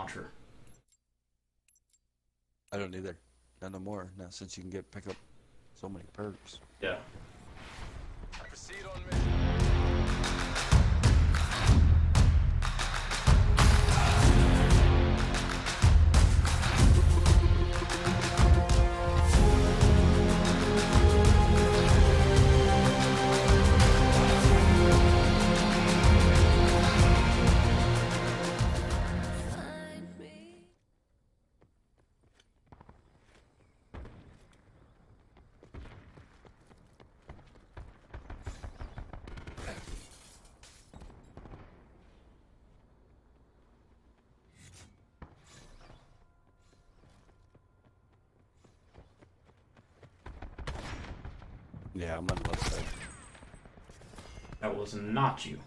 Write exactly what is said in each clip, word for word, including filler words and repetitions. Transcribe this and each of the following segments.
launcher. I don't either. Not no more. Now since you can get pick up so many perks. Yeah. Proceed on mission. Yeah, I'm on the left side. That was not you.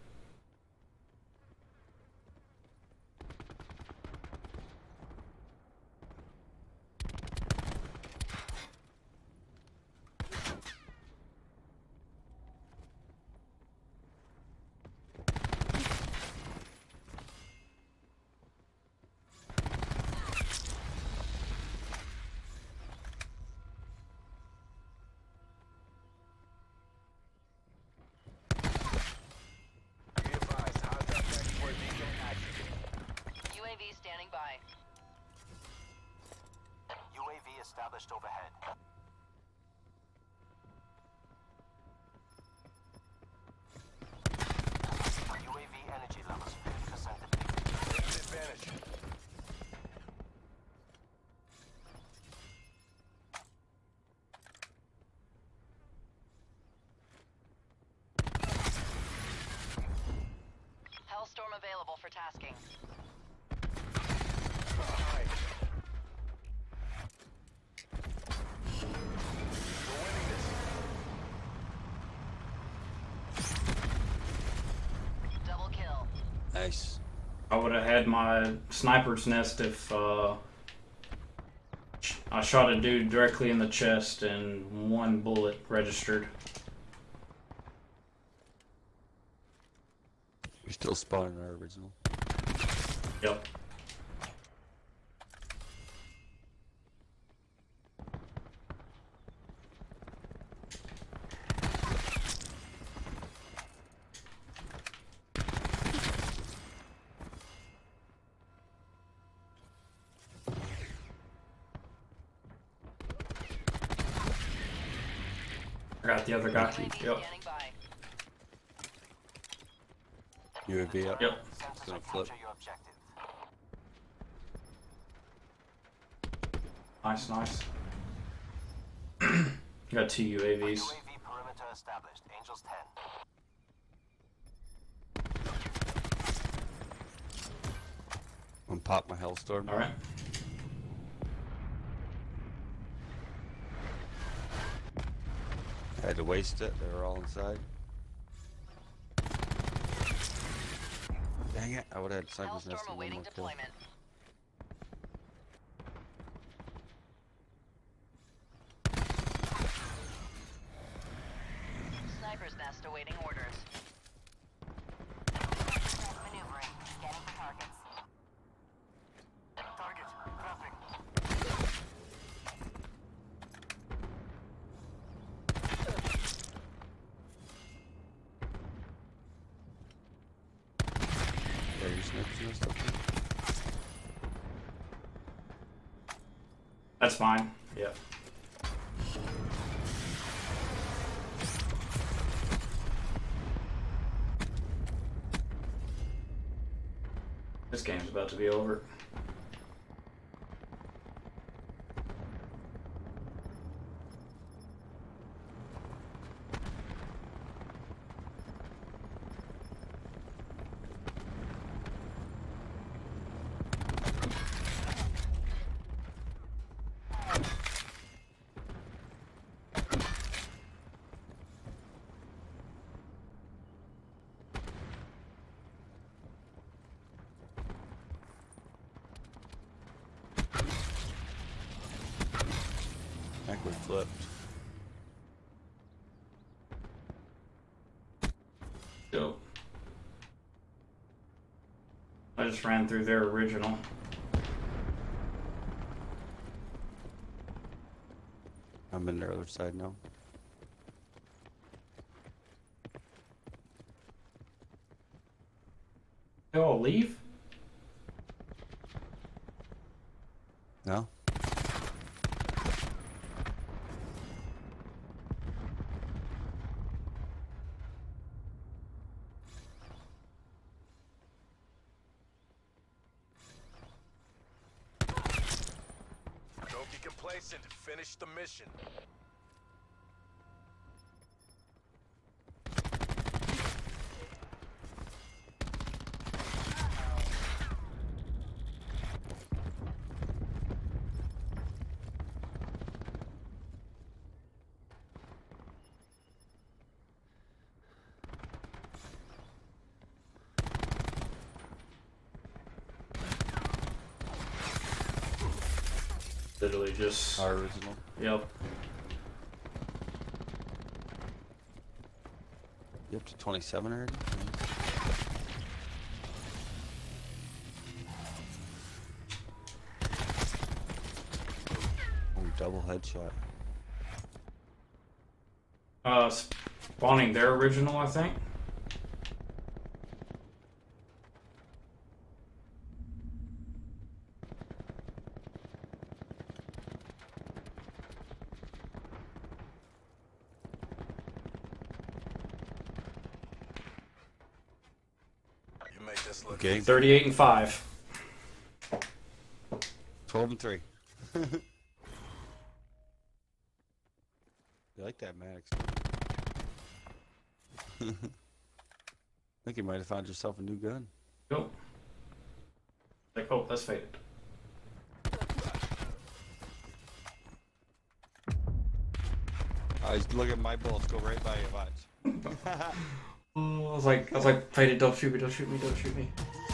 Be advised, hostile transport vehicle active. U A V standing by. U A V established overhead. U A V energy levels fifty percent depleted. Take advantage. Hellstorm available for tasking. Alright. We're winning this. Double kill. Nice. I would have had my sniper's nest if uh, I shot a dude directly in the chest and one bullet registered. We're still spawning our original. Yep. I got the other guy. U A V Yep. standing by. U A V up. Yep. Sensors Gonna will flip. capture your objective. Nice, nice. Got two U A Vs. U A V perimeter established. Angels ten. I'm gonna pop my Hellstorm. Alright. I had to waste it. They were all inside. Dang it! I would have had sniper's nest Hellstorm and one awaiting more kill. deployment. Sniper's nest awaiting orders. Maneuvering. Scanning for targets. Target. Dropping. Yeah, your sniper's nest up there. That's fine. Yep. This game's about to be over. Backward flipped. Dope. I I just ran through their original. I'm in their other side now. They all leave? No? Don't get complacent and finish the mission. Literally just. Our original. Yep. You up to twenty-seven already? Oh, double headshot. Uh, spawning their original, I think. You make this look Okay. thirty-eight and five. twelve and three. You like that, Maddox? I think you might have found yourself a new gun. Cool. Like, oh, that's faded. I look at my bullets go right by you, watch. Oh, I was like, I was like, faded. Don't shoot me! Don't shoot me! Don't shoot me!